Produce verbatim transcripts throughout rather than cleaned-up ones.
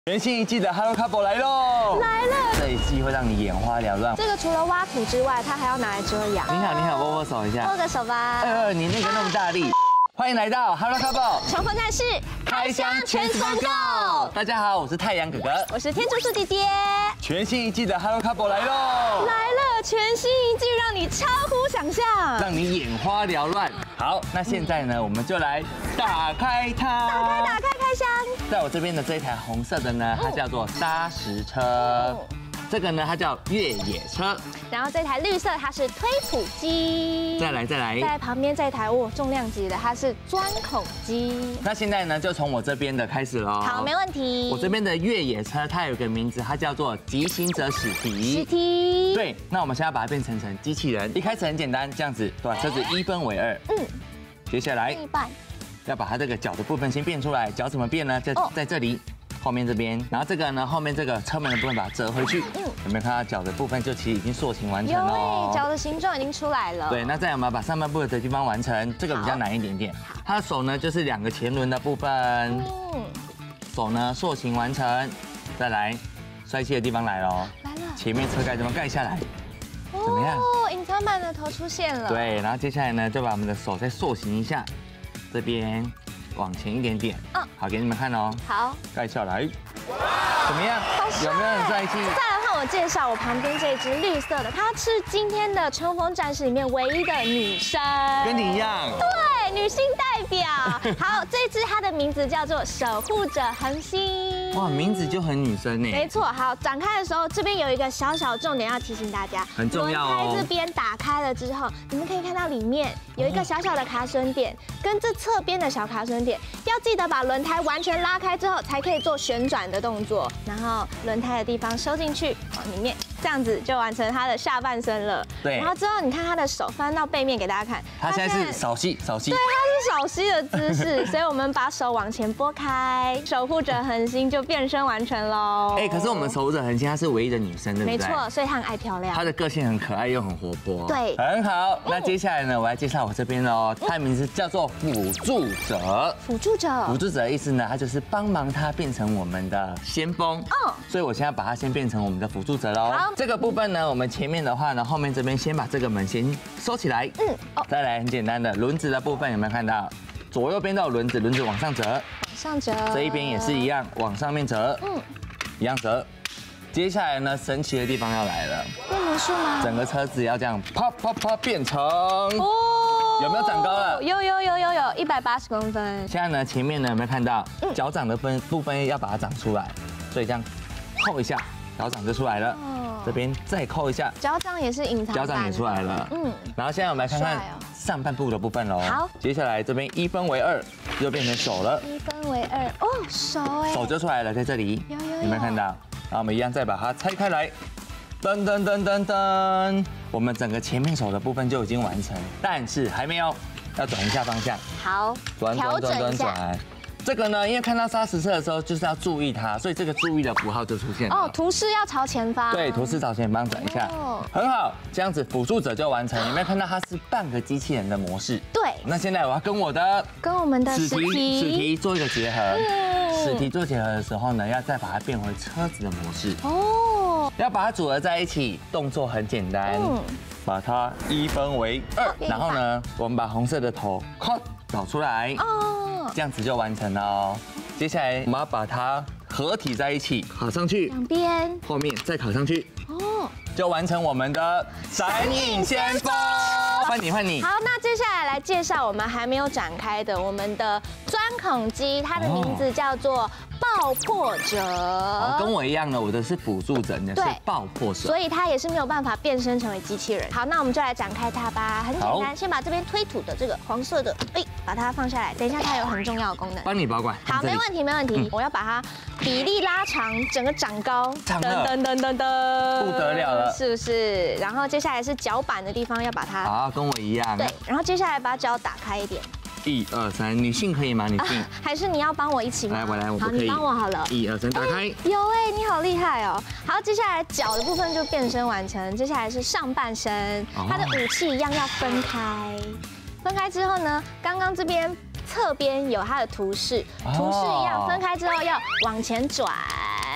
全新一季的 Hello Couple 来喽！ 来了， 这一季会让你眼花缭乱。 这个除了挖土之外，它还要拿来遮阳。 你好，你好，握握手一下。 握个手吧。 呃，你那个那么大力。欢迎来到 Hello Couple 冲锋战士， 开箱全速购。大家好，我是太阳哥哥， 我是天竺鼠姐姐。 全新一季的 Hello Couple 来喽！ 来了，全新一季让你超乎想象， 让你眼花缭乱。好，那现在呢，我们就来打开它。 打开，打开，开箱。 在我这边的这一台红色的呢，它叫做砂石车。这个呢，它叫越野车。 然后这台绿色它是推土机。 再来，再来。 在旁边这台哦，重量级的它是钻孔机。 那现在呢，就从我这边的开始喽。 好，没问题。 我这边的越野车，它有个名字，它叫做急行者史提。 史提。 对，那我们现在把它变成成机器人。一开始很简单，这样子把车子一分为二。嗯。接下来一半。 要把它这个脚的部分先变出来，脚怎么变呢？在在这里。后面这边，然后这个呢，后面这个侧面的部分把它折回去，嗯，有没有看到脚的部分就其实已经塑形完成了？ 有，脚的形状已经出来了。 对，那再我们把上半部的地方完成，这个比较难一点点。它的手呢就是两个前轮的部分，嗯，手呢塑形完成，再来帅气的地方来喽， 来了， 前面车盖怎么盖下来？怎么样？ 哦，隐藏版的头出现了。 对，然后接下来呢，就把我们的手再塑形一下，这边。往前一点点，嗯，好，给你们看哦。 好， 盖下来，怎么样？有没有很帅气？ 再来换我介绍我旁边这只绿色的，她是今天的冲锋战士里面唯一的女生， 跟你一样。 对，女性代表。好，这只它的名字叫做守护者恒星。 哇，名字就很女生呢。 没错，好，展开的时候这边有一个小小重点要提醒大家， 很重要哦。 轮胎这边打开了之后，你们可以看到里面有一个小小的卡榫点，跟这侧边的小卡榫点，要记得把轮胎完全拉开之后，才可以做旋转的动作，然后轮胎的地方收进去，往里面，这样子就完成它的下半身了。 对。 然后之后你看它的手翻到背面给大家看， 它现在是扫吸扫吸。 对，它是扫吸的姿势，所以我们把手往前拨开，守护者恒星就变身完成喽。 哎，可是我们守护者恒星她是唯一的女生，对不对？ 没错，所以她很爱漂亮。 她的个性很可爱又很活泼。 对， 很好。那接下来呢，我来介绍我这边哦，它的名字叫做辅助者。 辅助者。 辅助者的意思呢，它就是帮忙它变成我们的先锋。嗯。所以我现在把它先变成我们的辅助者喽。好。这个部分呢，我们前面的话呢，后面这边先把这个门先收起来。嗯。哦。再来很简单的轮子的部分，有没有看到？左右边都有轮子，轮子往上折，往上折。这一边也是一样，往上面折，嗯，一样折。接下来呢，神奇的地方要来了， 变魔术吗？ 整个车子要这样啪啪啪变成，哦，有没有长高了？ 有有有有有，一百八十公分。 现在呢，前面呢有没有看到脚掌的分部分要把它长出来，所以这样扣一下，脚掌就出来了。这边再扣一下， 脚掌也是隐藏， 脚掌也出来了。嗯，然后现在我们来看看上半部的部分喽。好，接下来这边一分为二，又变成手了。 一分为二，哦，手哎， 手就出来了，在这里， 有有有， 有没有看到？然后我们一样再把它拆开来，噔噔噔噔噔，我们整个前面手的部分就已经完成，但是还没有，要转一下方向。 好， 转转转转转。这个呢，因为看到砂石车的时候，就是要注意它，所以这个注意的符号就出现了。哦， 图示要朝前方。 对，图示朝前方转一下，哦，很好，这样子辅助者就完成。有没有看到它是半个机器人的模式？ 对。 那现在我要跟我的跟我们的史提史提做一个结合。嗯。史提做结合的时候呢，要再把它变回车子的模式。哦。要把它组合在一起，动作很简单。嗯。把它一分为二，然后呢，我们把红色的头咔找出来。哦。这样子就完成了哦。接下来我们要把它合体在一起，卡上去， 两边， 后面再卡上去，哦，就完成我们的闪影先锋。换你，换你。好， 那接下来来介绍我们还没有展开的我们的钻孔机，它的名字叫做爆破者。 哦，跟我一样的，我的是辅助者，你的是爆破者， 所以它也是没有办法变身成为机器人。好，那我们就来展开它吧，很简单，先把这边推土的这个黄色的，哎，把它放下来。等一下它有很重要的功能， 帮你保管。 好，没问题，没问题。我要把它比例拉长，整个长高， 长了， 噔噔噔噔， 不得了了， 是不是？然后接下来是脚板的地方，要把它， 好，跟我一样。 对，然后接下来把脚打开一点。 一二三，女性可以吗？女性、啊、 还是你要帮我一起吗？ 来，我来，我不可以。好，你帮我好了。 一二三，打开。 有哎，你好厉害哦。好，接下来脚的部分就变身完成，接下来是上半身，它的武器一样要分开。分开之后呢，刚刚这边侧边有它的图示，图示一样分开之后要往前转。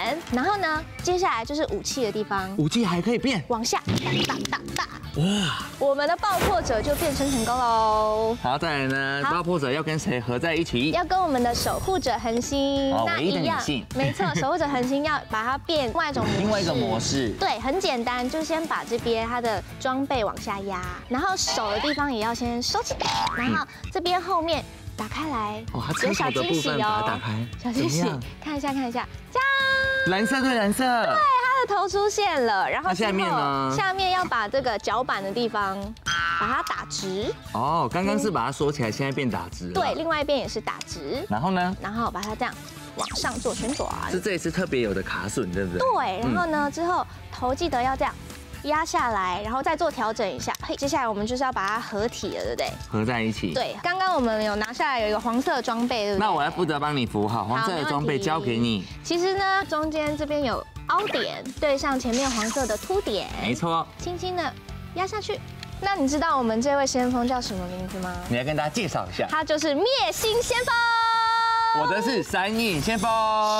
点。然后呢，接下来就是武器的地方， 武器还可以变， 往下打打打。 哇！ 我们的爆破者就变身成功喽。 好，再来呢，爆破者要跟谁合在一起？ 要跟我们的守护者恒星。 哦，唯一的女性。 没错，守护者恒星要把它变另外一种模式。 另外一个模式。 对，很简单，就先把这边它的装备往下压，然后手的地方也要先收起来，然后这边后面打开来， 哦，它有小惊喜哦，打开， 小惊喜，看一下看一下，这样， 蓝色对蓝色，对， 它的头出现了，然后下面呢， 下面要把这个脚板的地方把它打直。 哦，刚刚是把它缩起来，现在变打直了。 对，另外一边也是打直。 然后呢？ 然后把它这样往上做旋转。 是这一次特别有的卡榫，对不对？ 对，然后呢，之后头记得要这样压下来，然后再做调整一下。嘿，接下来我们就是要把它合体了，对不对？ 合在一起。 对，刚刚我们有拿下来有一个黄色的装备，对不对？ 那我来负责帮你扶好，黄色的装备交给你。 其实呢，中间这边有凹点对上前面黄色的凸点， 没错， 轻轻的压下去。那你知道我们这位先锋叫什么名字吗？ 你来跟大家介绍一下， 他就是灭星先锋。 我的是闪影先锋。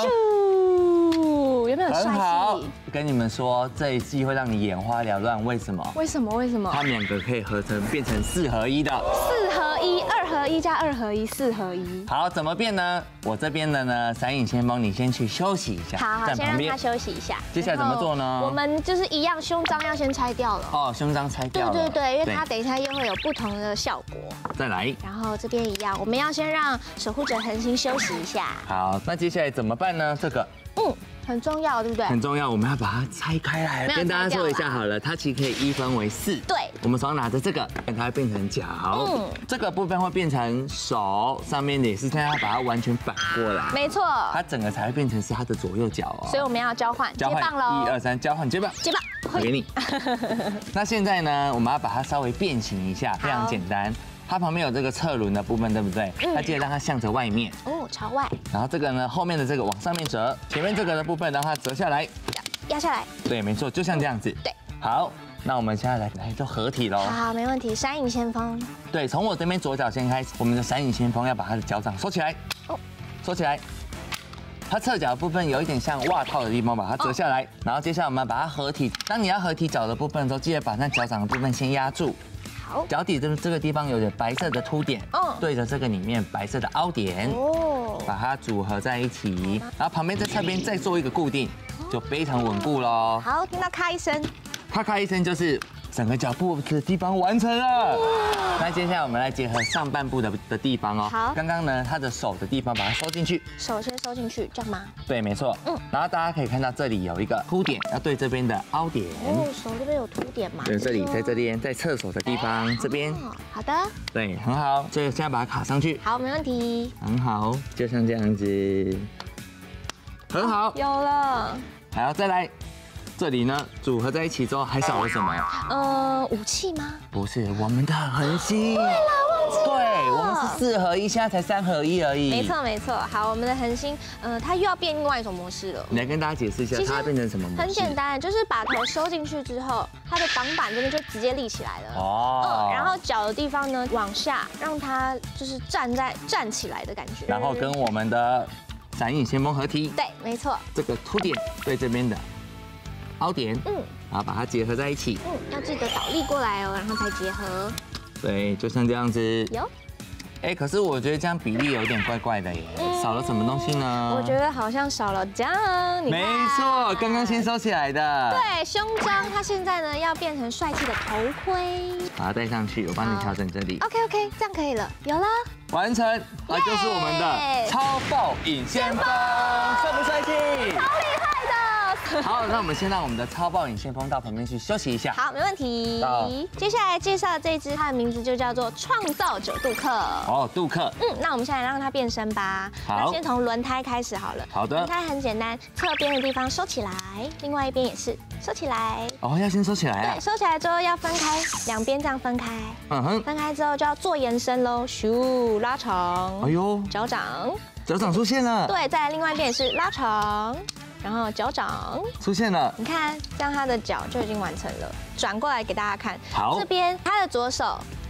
有没有很帅气？ 跟你们说，这一季会让你眼花缭乱，为什么？ 为什么？为什么？ 他们两个可以合成变成四合一的。 四合一，二合一加二合一，四合一。 好，怎么变呢？我这边的呢，闪影先锋，你先去休息一下， 好好，先让他休息一下。 接下来怎么做呢？ 我们就是一样，胸章要先拆掉了。 哦，胸章拆掉了。 对对对，因为它等一下又会有不同的效果。 再来。 然后这边一样，我们要先让守护者恒星休息一下。 好，那接下来怎么办呢？这个， 嗯。很重要，对不对？ 很重要，我们要把它拆开来，跟大家说一下好了。它其实可以一分为四。 对。 我们手上拿着这个，它会变成脚。嗯。这个部分会变成手，上面也是现在要把它完全反过来。 没错。 它整个才会变成是它的左右脚哦。 所以我们要交换接棒喽。 一二三，交换接棒。 接棒。 我给你。那现在呢，我们要把它稍微变形一下，非常简单。它旁边有这个侧轮的部分，对不对？嗯。它记得让它向着外面。 哦，朝外。 然后这个呢，后面的这个往上面折，前面这个的部分让它折下来， 压下来。 对，没错，就像这样子。 对。 好，那我们现在来来做合体喽。 好，没问题。闪影先锋。 对，从我这边左脚先开始，我们的闪影先锋要把它的脚掌收起来。哦。收起来。它侧脚的部分有一点像袜套的地方，把它折下来。然后接下来我们把它合体。当你要合体脚的部分的时候，记得把那脚掌的部分先压住。 好， 脚底这这个地方有点白色的凸点，嗯，对着这个里面白色的凹点，哦，把它组合在一起，然后旁边在侧边再做一个固定，就非常稳固喽。 好，听到咔一声， 咔咔一声就是整个脚部的地方完成了。那接下来我们来结合上半部的的地方哦。 好， 刚刚呢，它的手的地方把它收进去， 手先收进去，这样吗？ 对，没错。嗯，然后大家可以看到这里有一个凸点，要对这边的凹点。 哦，手这边有凸点嘛？ 对，这里在这边，在侧手的地方这边。 好的。对， 很好。所以现在把它卡上去。 好，没问题。 很好，就像这样子。很好。 有了。 还要再来。这里呢，组合在一起之后还少了什么？ 呃，武器吗？ 不是，我们的恒星。 对了，忘记了。 对，我们是四合一，现在才三合一而已。 没错没错。好，我们的恒星，呃，它又要变另外一种模式了。 你来跟大家解释一下，它变成什么模式？ 很简单，就是把头收进去之后，它的挡板这边就直接立起来了。哦。嗯，然后脚的地方呢，往下，让它就是站在站起来的感觉。 然后跟我们的闪影先锋合体。 对，没错。 这个凸点对这边的。凹点，嗯，然后把它结合在一起， 嗯，要记得倒立过来哦，然后才结合。 对，就像这样子。 有。 哎，可是我觉得这样比例有点怪怪的耶，少了什么东西呢？ 我觉得好像少了这样。 没错，刚刚先收起来的。 对，胸章它现在呢要变成帅气的头盔， 把它戴上去，我帮你调整这里。 OK OK， 这样可以了，有了。 完成，那就是我们的超爆影先锋，帅不帅气？ 超厉害的。 好，那我们先让我们的超爆影先锋到旁边去休息一下。 好，没问题。接下来介绍这只，它的名字就叫做创造者杜克。 哦，杜克。 嗯，那我们现在让它变身吧。 好。 那先从轮胎开始好了。 好的。 轮胎很简单，侧边的地方收起来，另外一边也是收起来。 哦，要先收起来啊。 对，收起来之后要分开，两边这样分开。嗯哼。分开之后就要做延伸喽，咻，拉长。哎呦。脚掌。 脚掌出现了。 对，再来另外一边也是拉长。然后脚掌出现了， 你看，这样他的脚就已经完成了。转过来给大家看， 好， 这边他的左手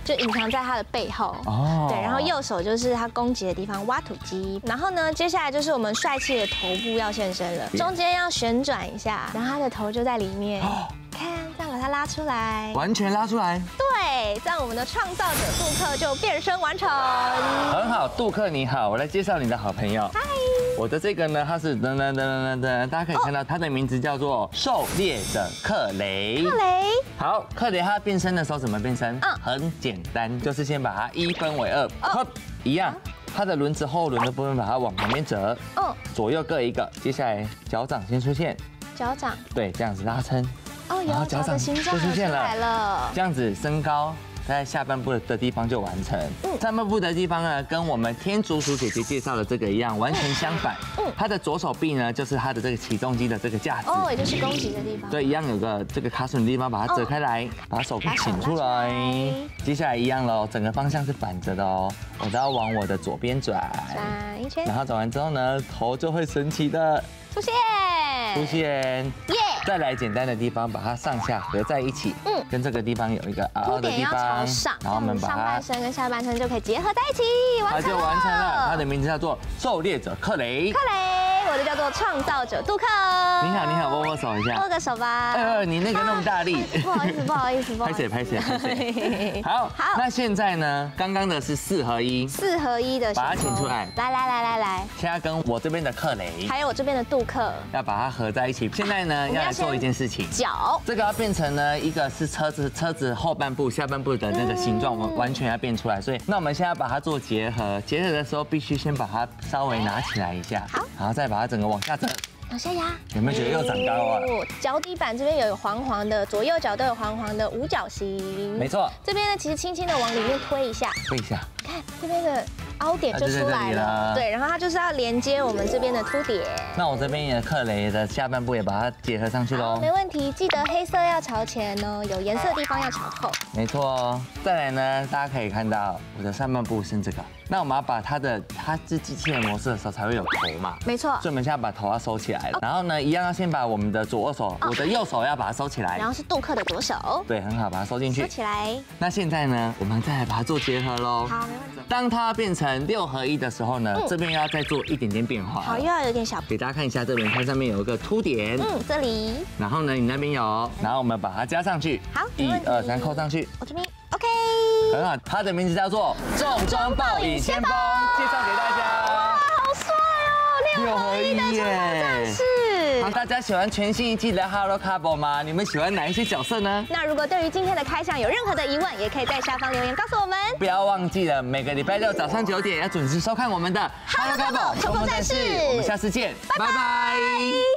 就隐藏在它的背后。哦。对，然后右手就是它攻击的地方，挖土机。然后呢，接下来就是我们帅气的头部要现身了，中间要旋转一下，然后它的头就在里面。看，这样把它拉出来， 完全拉出来。 对，这样我们的创造者杜克就变身完成。 很好，杜克你好，我来介绍你的好朋友。嗨。我的这个呢，它是噔噔噔噔噔，大家可以看到它的名字叫做狩猎者克雷。 克雷。好， 克雷它变身的时候怎么变身？嗯，很简单，就是先把它一分为二，好，一样。它的轮子后轮的部分把它往旁边折，嗯，左右各一个。接下来脚掌先出现， 脚掌。对， 这样子拉撑。 哦，有脚的形状就出现了。 这样子升高。在下半部的地方就完成。嗯，上半部的地方呢，跟我们天竺鼠姐姐介绍的这个一样，完全相反。嗯，它的左手臂呢，就是它的这个起重机的这个架子。 哦，也就是攻击的地方。 对，一样有个这个卡榫的地方，把它折开来，把手给请出来。接下来一样喽，整个方向是反着的哦，我都要往我的左边转。 转一圈。 然后转完之后呢，头就会神奇的出现。 出现。耶！再来简单的地方，把它上下合在一起。嗯，跟这个地方有一个凹凹的地方， 然后我们把它上半身跟下半身就可以结合在一起， 它就完成了。它的名字叫做狩猎者克雷。 克雷，我的叫做创造者杜克。 你好，你好，握握手一下。 握个手吧。 呃，你那个那么大力。 不好意思，不好意思，不好意思。 拍谁拍谁拍谁。好，好。那现在呢？刚刚的是四合一。 四合一的。 把它请出来。 来来来来来。 现在跟我这边的克雷， 还有我这边的杜克， 要把它合在一起。现在呢，要来做一件事情。 脚。 这个要变成呢，一个是车子车子后半部、下半部的那个形状，完完全要变出来。所以，那我们现在把它做结合。结合的时候，必须先把它稍微拿起来一下。好。然后再把它整个往下折。 往下压， 有没有觉得又长高啊？ 脚底板这边有黄黄的，左右脚都有黄黄的五角形。 没错。 这边呢，其实轻轻的往里面推一下， 推一下， 看这边的凹点就出来了。对，然后它就是要连接我们这边的凸点。 那我这边也克雷的下半部也把它结合上去喽。 没问题，记得黑色要朝前哦，有颜色的地方要朝后。 没错。再来呢，大家可以看到我的上半部是这个。那我们要把它的，它是机器人模式的时候才会有头嘛？ 没错。 所以我们现在把头要收起来了。然后呢，一样要先把我们的左手，我的右手要把它收起来。 然后是杜克的左手。 对，很好，把它收进去。 收起来。 那现在呢，我们再来把它做结合喽。 好，没问题。 当它变成六合一的时候呢，这边要再做一点点变化。 好，又要有点小。 给大家看一下这边，它上面有一个凸点。 嗯，这里。 然后呢，你那边有，然后我们把它加上去。 好， 一二三，扣上去。 我这边 OK。 很好，它的名字叫做重装暴影先锋，介绍给大家。 哇，好帅哦，六合一的重装战士。 好，大家喜欢全新一季的 Hello Carbo 吗？你们喜欢哪一些角色呢？ 那如果对于今天的开箱有任何的疑问，也可以在下方留言告诉我们。 不要忘记了，每个礼拜六早上九点要准时收看我们的 Hello Carbo 冲锋战士。 我们下次见，拜拜。